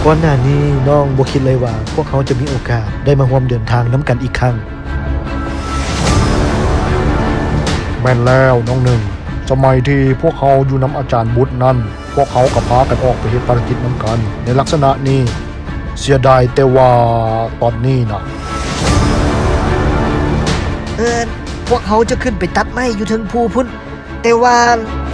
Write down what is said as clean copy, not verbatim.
ก่อนหน้านี้น้องบ่คิดเลยว่าพวกเขาจะมีโอกาสได้มาร่วมเดินทางนํากันอีกครั้งแม่นแล้วน้องหนึ่งสมัยที่พวกเขาอยู่นําอาจารย์บุตรนั้นพวกเขาก็พากันออกไปเฮ็ดภารกิจนํากันในลักษณะนี้เสียดายแต่ว่าตอนนี้นะพวกเขาจะขึ้นไปตัดไม้อยู่ถึงภูพุ่นแต่ว่า